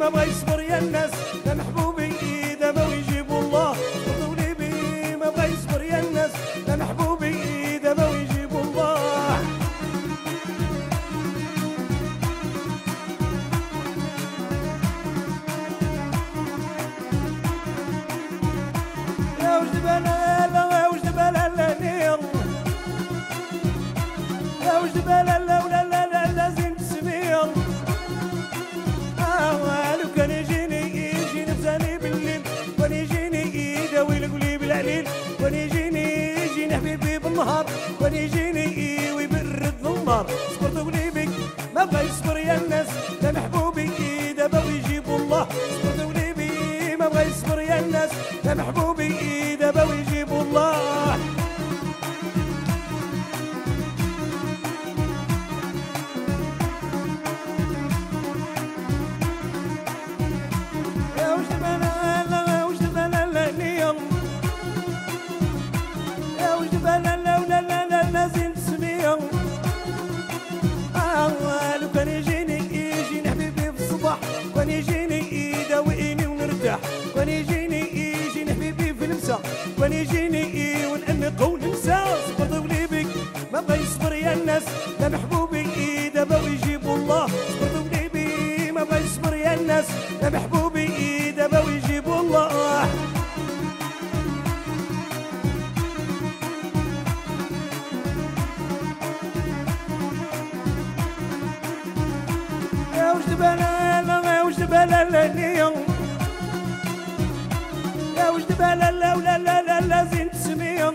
ما بغى يصبر يا الناس لا محبوبي دابا ويجيب الله صبروا لي بي ما بغى يصبر يا الناس لا محبوبي دابا ويجيب الله يا وجد بلا وجد بلا لا نير يا وجد بلا لا ولا لا لا لازم تسمير لو كان يجيني فزاني بالليل كان يجيني يداوي القليب العليل كان يجيني حبيبي بالنهار كان يجيني ويبرد النار صبرت قليبك ما بغى يصبر يا الناس لا محبوبي دابا ويجيب الله صبرت قليبي ما بغى يصبر يا الناس لا محبوبي دابا ويجيب الله لو كان يجيني حبيبي في الصباح كان يجيني يداويني ونرتاح كان يجيني حبيبي في المساء كان يجيني ونأنق وننسى صبرت قليبك ما بغى يصبر يا الناس لا محبوبي دابا ويجيب الله صبرت قليبي ما بغى يصبر يا الناس لا محبوبي دابا ويجيب الله وجد بلا وجد بلا لا نير يا وجد بلا لا ولا لا لا لازم تسمير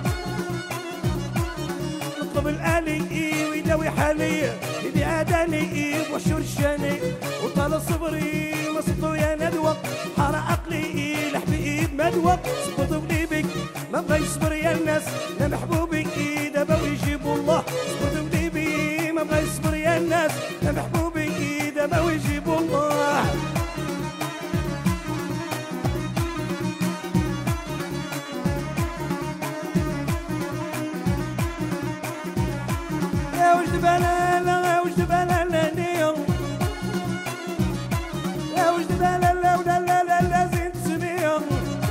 نطلب الآلي ويداوي حالي يبي عاداني وحشور الشاني وطال صبري ما صدو يا ندوة حار عقلي لحبيب مدوة صبرت قليبك ما بغى يصبر يا الناس لا محبوبي دابا ويجيب الله صبرت قليبي ما بغى يصبر يا الناس لا محبوبي دابا ويجيب الله يا وجد بلا وجد بلا لا نير يا وجد بلا لا ولا لا لا لازم تسمير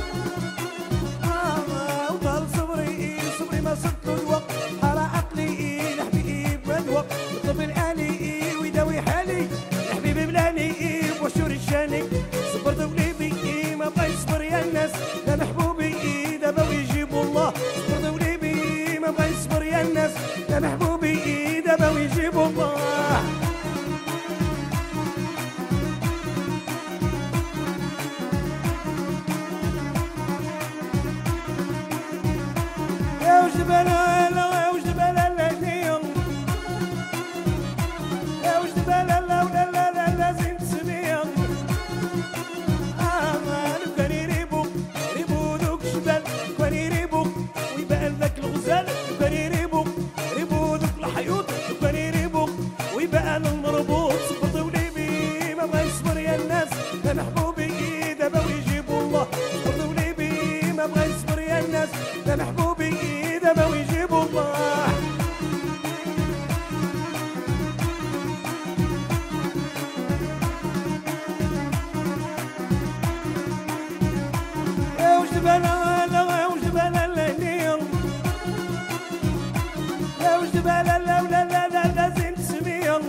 وطال صبري ما صدت الوقت حار عقلي لحبيب مدوق يطلب الآلي ويداوي حالي حبيبي بلاني وشور الشاني صبرت قليبي ما بغى يصبر يا الناس لا محبوبي دابا ويجيب الله صبرت قليبي ما بغى يصبر يا الناس لا محبوبي دابا ويجيب الله يا وجد بلا وجد بلا لا نير يا وجد بلا لا ولا لا لا لازم تسمير لو كان يريبو دوك الجبال كان يريبو ويبان ذاك الغزال لو كان يريبو دوك الحيوط لو كان يريبو ويبان المربوط صبرت وليبي ما بغى يصبر يا الناس لا محبوبي دابا ويجيب الله صبرت وليبي ما بغى يصبر يا الناس لا محبوبي دابا ويجيب الله يا وجد بلا وجد بلا لا نير يا وجد بلا لا ولا لا لا لازم تسمير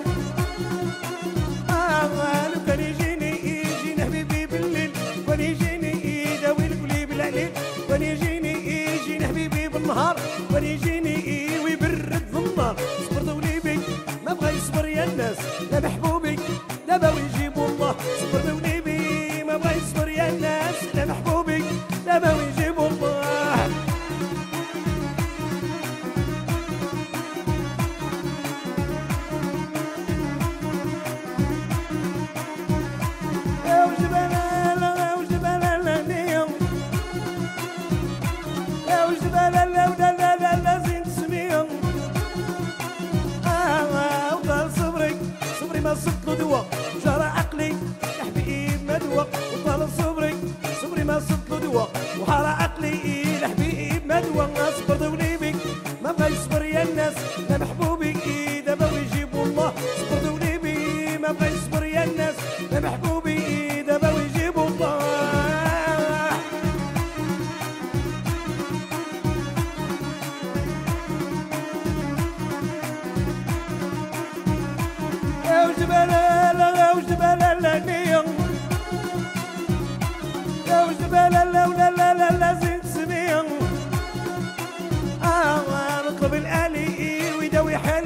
لو كان يجيني حبيبي بالليل كان يجيني يداوي القليب العليل كان يجيني حبيبي بالنهار كان يجيني ويبرد النار صبرت وليبي ما بغى يصبر يا الناس لا محبوبي دابا ويجيب الله صبرت وليبي ما بغى يصبر يا الناس لا محبوبي دابا ويجيب الله يا وجد بلا وجد بلا لا نير يا وجد بلا لا ولا لا لا لازم تسمير وطال صبري ما صدت له دوا جرى عقلي لحبيب مدوى وطال صبري ما صدت له دوا وحار عقلي لحبيب مدوى صبرت وليبك ما بغى يصبر يا الناس لا محبوبي دابا ويجيب الله صبرت وليبي ما بغى يصبر يا الناس لا محبوبي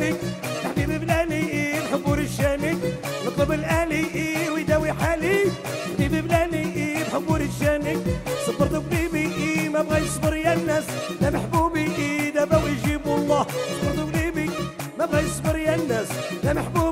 بلالي حبيبي بلالي نحبو رجالي نطلب الالي ويداوي حالي حبيبي بلالي نحبو رجالي صبرت قلبي ما بغى يصبر يا الناس لا محبوبي دابا ويجيبو الله صبرت قلبي ما بغى يصبر يا الناس لا محبوبي